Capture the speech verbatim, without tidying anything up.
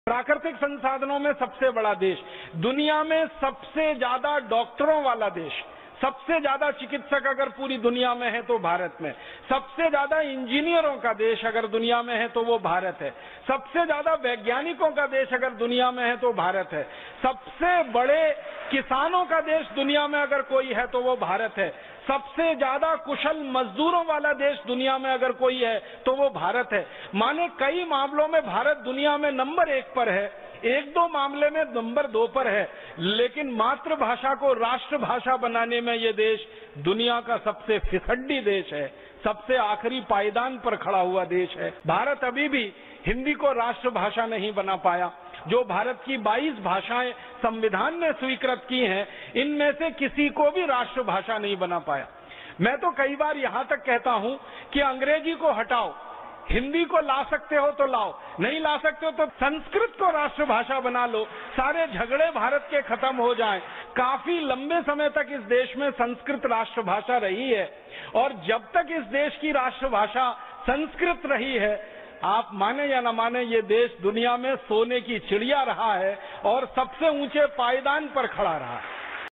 प्राकृतिक संसाधनों में सबसे बड़ा देश, दुनिया में सबसे ज्यादा डॉक्टरों वाला देश, सबसे ज्यादा चिकित्सक अगर पूरी दुनिया में है तो भारत में, सबसे ज्यादा इंजीनियरों का देश अगर दुनिया में है तो वो भारत है, सबसे ज्यादा वैज्ञानिकों का देश अगर दुनिया में है तो भारत है, सबसे बड़े किसानों का देश दुनिया में अगर कोई है तो वो भारत है, सबसे ज्यादा कुशल मजदूरों वाला देश दुनिया में अगर कोई है तो वो भारत है। माने कई मामलों में भारत दुनिया में नंबर एक पर है, एक दो मामले में नंबर दो पर है, लेकिन मातृभाषा को राष्ट्रभाषा बनाने में ये देश दुनिया का सबसे फिसड्डी देश है, सबसे आखिरी पायदान पर खड़ा हुआ देश है। भारत अभी भी हिंदी को राष्ट्रभाषा नहीं बना पाया। जो भारत की बाईस भाषाएं संविधान ने स्वीकृत की हैं, इनमें से किसी को भी राष्ट्रभाषा नहीं बना पाया। मैं तो कई बार यहां तक कहता हूं कि अंग्रेजी को हटाओ, हिंदी को ला सकते हो तो लाओ, नहीं ला सकते हो तो संस्कृत को राष्ट्रभाषा बना लो, सारे झगड़े भारत के खत्म हो जाएं। काफी लंबे समय तक इस देश में संस्कृत राष्ट्रभाषा रही है और जब तक इस देश की राष्ट्रभाषा संस्कृत रही है, आप माने या न माने, ये देश दुनिया में सोने की चिड़िया रहा है और सबसे ऊंचे पायदान पर खड़ा रहा है।